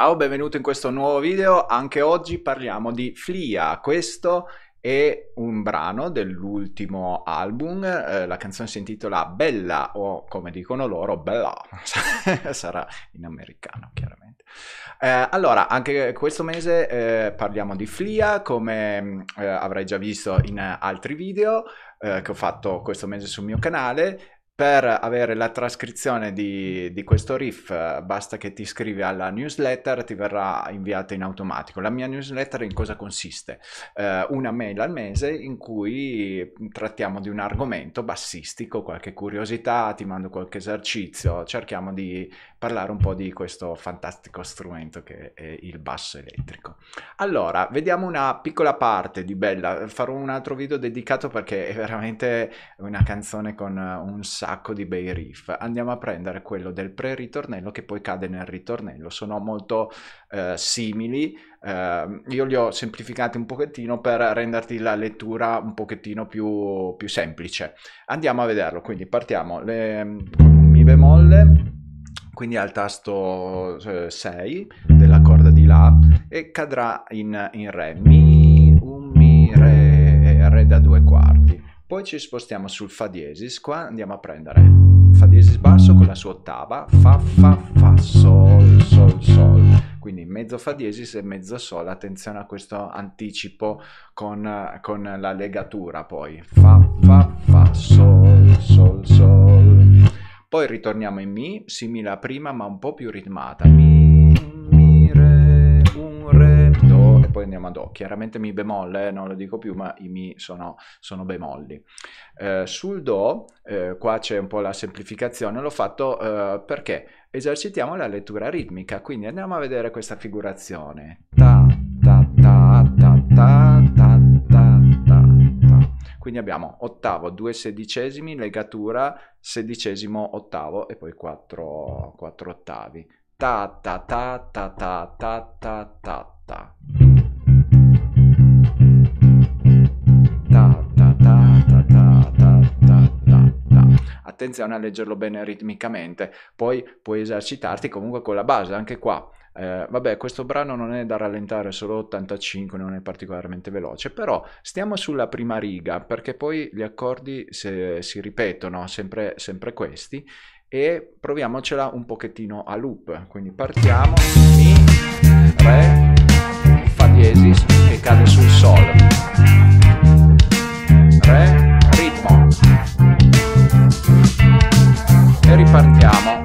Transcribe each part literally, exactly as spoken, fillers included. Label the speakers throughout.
Speaker 1: Ciao, benvenuto in questo nuovo video. Anche oggi parliamo di Flia. Questo è un brano dell'ultimo album, eh, la canzone si intitola Bella, o come dicono loro, Bella, sarà in americano chiaramente. Eh, allora, anche questo mese eh, parliamo di Flia, come eh, avrai già visto in altri video eh, che ho fatto questo mese sul mio canale. Per avere la trascrizione di, di questo riff basta che ti iscrivi alla newsletter, ti verrà inviata in automatico. La mia newsletter in cosa consiste? Eh, una mail al mese in cui trattiamo di un argomento bassistico, qualche curiosità, ti mando qualche esercizio, cerchiamo di parlare un po' di questo fantastico strumento che è il basso elettrico. Allora, vediamo una piccola parte di Bella, farò un altro video dedicato perché è veramente una canzone con un sacco di bei riff. Andiamo a prendere quello del pre-ritornello che poi cade nel ritornello, sono molto eh, simili, eh, io li ho semplificati un pochettino per renderti la lettura un pochettino più, più semplice. Andiamo a vederlo, quindi partiamo le, con un mi bemolle, quindi al tasto sei della corda di La, e cadrà in, in Re, Mi, un Mi, Re, Re da due quarti. Poi ci spostiamo sul Fa diesis, qua andiamo a prendere Fa diesis basso con la sua ottava, Fa, Fa, Fa, Sol, Sol, Sol. Quindi mezzo Fa diesis e mezzo Sol, attenzione a questo anticipo con, con la legatura poi. Fa, Fa, Fa, Sol, Sol, Sol. Poi ritorniamo in Mi, simile a prima ma un po' più ritmata. Mi, Mi, Re, un Re, Do, e poi andiamo a Do. Chiaramente Mi bemolle, eh, non lo dico più, ma i Mi sono, sono bemolli. Eh, sul Do, eh, qua c'è un po' la semplificazione, l'ho fatto eh, perché esercitiamo la lettura ritmica, quindi andiamo a vedere questa figurazione. Ta, ta, ta, ta, ta, ta, ta, ta. Quindi abbiamo ottavo, due sedicesimi, legatura, sedicesimo, ottavo e poi quattro, quattro ottavi. Ta ta ta ta ta ta ta ta ta. Ta ta ta ta ta ta ta ta. Attenzione a leggerlo bene ritmicamente, poi puoi esercitarti comunque con la base, anche qua. Eh, vabbè, questo brano non è da rallentare, solo ottantacinque, non è particolarmente veloce, però stiamo sulla prima riga perché poi gli accordi se, si ripetono, sempre, sempre questi, e proviamocela un pochettino a loop. Quindi partiamo, Mi, Re, Fa diesis e cade sul Sol, Re, ritmo, e ripartiamo.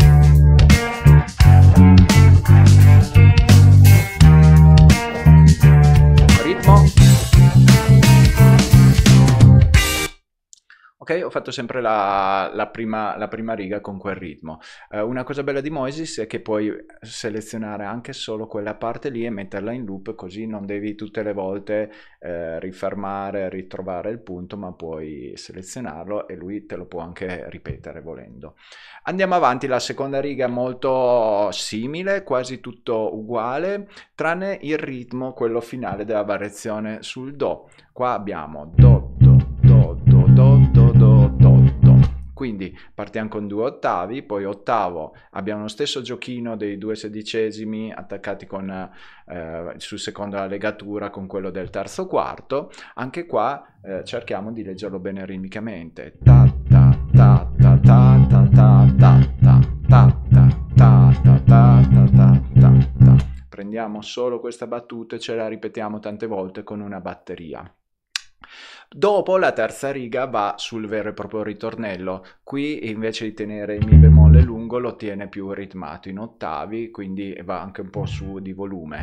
Speaker 1: Ok, ho fatto sempre la, la, prima, la prima riga con quel ritmo. Eh, una cosa bella di Moisis è che puoi selezionare anche solo quella parte lì e metterla in loop, così non devi tutte le volte eh, rifermare, ritrovare il punto, ma puoi selezionarlo e lui te lo può anche ripetere volendo. Andiamo avanti, la seconda riga è molto simile, quasi tutto uguale, tranne il ritmo, quello finale della variazione sul Do. Qua abbiamo Do, Do, Do, Do, Do, Do, Do, Do, Do. Quindi partiamo con due ottavi, poi ottavo abbiamo lo stesso giochino dei due sedicesimi attaccati con, eh, sul secondo la legatura con quello del terzo quarto. Anche qua eh, cerchiamo di leggerlo bene ritmicamente. Ta ta ta ta ta ta ta ta ta ta ta ta ta ta ta ta ta. Prendiamo solo questa battuta e ce la ripetiamo tante volte con una batteria. Dopo la terza riga va sul vero e proprio ritornello, qui invece di tenere il Mi bemolle lungo lo tiene più ritmato in ottavi, quindi va anche un po' su di volume.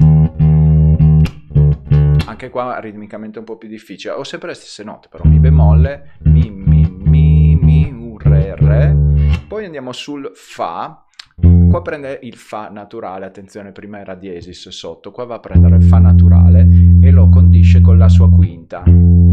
Speaker 1: Anche qua ritmicamente un po' più difficile, ho sempre le stesse note però, Mi bemolle, Mi, Mi, Mi, Mi, Un, Re, Re, poi andiamo sul Fa. Qua prende il Fa naturale, attenzione, prima era diesis sotto, qua va a prendere il Fa naturale e lo condisce con la sua quinta.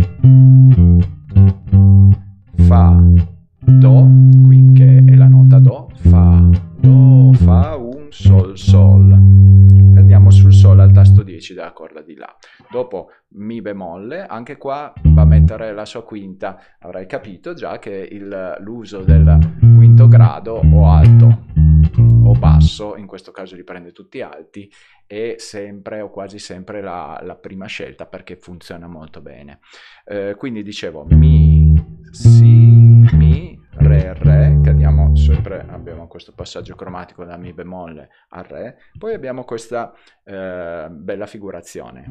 Speaker 1: Fa, Do, qui che è la nota Do, Fa, Do, Fa, Un, Sol, Sol. Andiamo sul Sol al tasto dieci della corda di La. Dopo Mi bemolle, anche qua va a mettere la sua quinta, avrai capito già che l'uso del quinto grado o alto o basso, in questo caso li prende tutti alti, è sempre o quasi sempre la, la prima scelta perché funziona molto bene. Eh, quindi dicevo mi, si, mi, re, re, cadiamo sempre, abbiamo questo passaggio cromatico da mi bemolle a re, poi abbiamo questa eh, bella figurazione.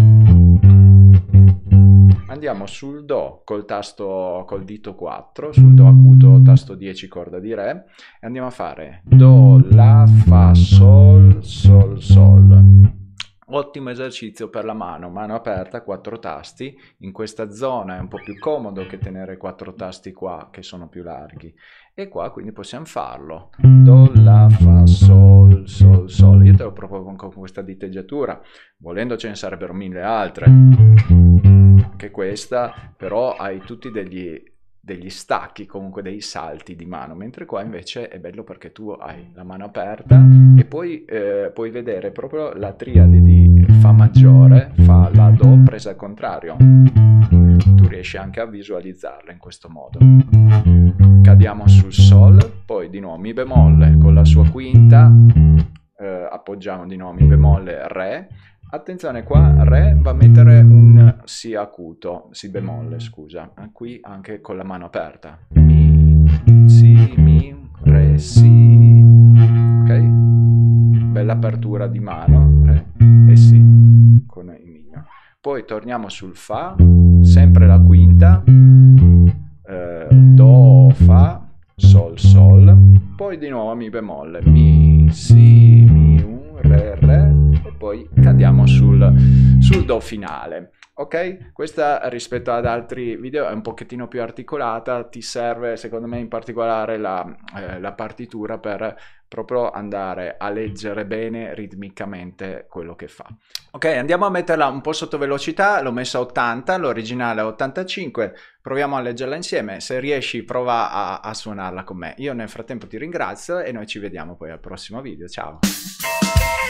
Speaker 1: Andiamo sul do col tasto, col dito quattro, sul do acuto tasto dieci corda di re, e andiamo a fare do, la, fa, sol, sol, sol. Ottimo esercizio per la mano, mano aperta, quattro tasti. In questa zona è un po' più comodo che tenere quattro tasti qua che sono più larghi, e qua quindi possiamo farlo do, la, fa, sol, sol, sol. Io te lo propongo con questa diteggiatura, volendo ce ne sarebbero mille altre, anche questa, però hai tutti degli, degli stacchi, comunque dei salti di mano, mentre qua invece è bello perché tu hai la mano aperta e poi eh, puoi vedere proprio la triade di fa maggiore, fa, la, do presa al contrario. Tu riesci anche a visualizzarla in questo modo. Cadiamo sul sol, poi di nuovo mi bemolle con la sua quinta, eh, appoggiamo di nuovo mi bemolle, re. Attenzione qua, re va a mettere un si acuto, si bemolle, scusa, qui anche con la mano aperta. Mi, si, mi, re, si, ok? Bella apertura di mano, re e si, con il mignolo. Poi torniamo sul fa, sempre la quinta, eh, do, fa, sol, sol, poi di nuovo mi bemolle, mi, si, mi, un, re, re, e poi cadiamo sul, sul do finale. Ok? Questa rispetto ad altri video è un pochettino più articolata, ti serve secondo me in particolare la, eh, la partitura per proprio andare a leggere bene ritmicamente quello che fa. Ok, andiamo a metterla un po' sotto velocità, l'ho messa a ottanta, l'originale a ottantacinque, proviamo a leggerla insieme, se riesci prova a, a suonarla con me. Io nel frattempo ti ringrazio e noi ci vediamo poi al prossimo video, ciao!